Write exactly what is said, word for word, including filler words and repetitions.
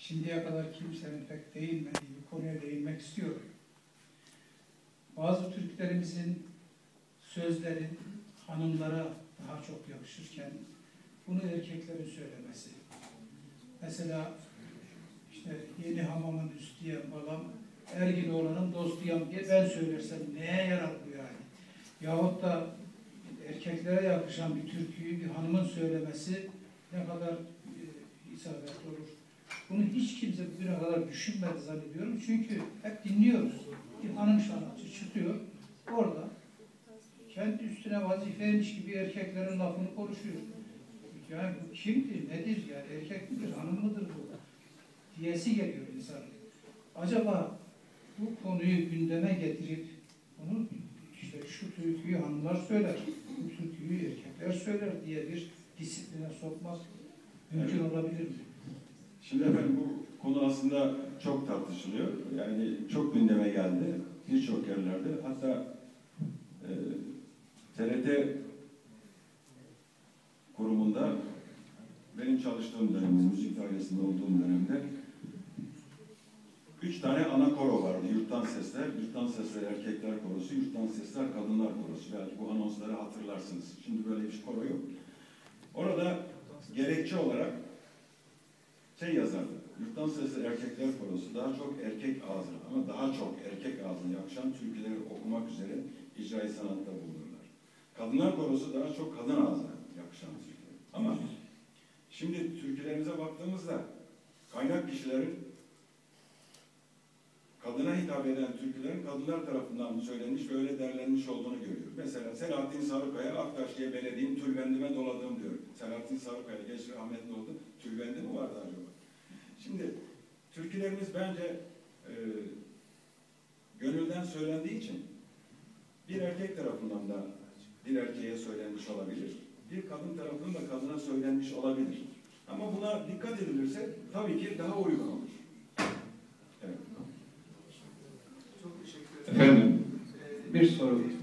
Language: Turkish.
şimdiye kadar kimsenin pek değinmediği bir konuya değinmek istiyorum. Bazı Türklerimizin sözleri hanımlara daha çok yakışırken bunu erkeklerin söylemesi. Mesela işte yeni hamamın üstüyem balam, ergin olanın dostuyam diye ben söylersem neye yarar bu yani? Yahut da erkeklere yakışan bir türküyü bir hanımın söylemesi ne kadar e, isabetli olur. Bunu hiç kimse bugüne kadar düşünmedi zannediyorum. Çünkü hep dinliyoruz. Bir hanım sanatçı çıkıyor orada kendi üstüne vazifeymiş gibi erkeklerin lafını konuşuyor. Yani bu kimdir, nedir yani, erkek midir, hanım mıdır bu? Diyesi geliyor insan. Acaba bu konuyu gündeme getirip bunu işte şu türküyü hanımlar söyler, bu türküyü erkekler söyler diye bir disipline sokmak mümkün evet. olabilir mi? Şimdi efendim bu konu aslında çok tartışılıyor. Yani çok gündeme geldi birçok yerlerde. Hatta e, T R T kurumunda benim çalıştığım dönemde, müzik dairesinde olduğum dönemde üç tane ana koro vardı. Yurttan Sesler, Yurttan Sesler Erkekler Korosu, Yurttan Sesler Kadınlar Korosu. Belki bu anonsları hatırlarsınız. Şimdi böyle bir koro yok. Orada gerekçe olarak şey yazardı. Yurttan Sesler Erkekler Korosu daha çok erkek ağzına ama daha çok erkek ağzına yakışan türküleri okumak üzere icra-i sanatta bulunurlar. Kadınlar Korosu daha çok kadın ağzına yakışan türküler. Ama şimdi türkülerimize baktığımızda kaynak kişilerin kadına hitap eden türkülerin kadınlar tarafından söylenmiş ve öyle derlenmiş olduğunu görüyor. Mesela Selahattin Sarıkaya, Aktaş diye belediğim tülbendime doladım diyor. Selahattin Sarıkaya, geç rahmetli oldu. Tülbendi mi vardı acaba? Şimdi türkülerimiz bence e, gönülden söylendiği için bir erkek tarafından da bir erkeğe söylenmiş olabilir. Bir kadın tarafından da kadına söylenmiş olabilir. Ama buna dikkat edilirse tabii ki daha uygun olur. Evet. Efendim, bir soru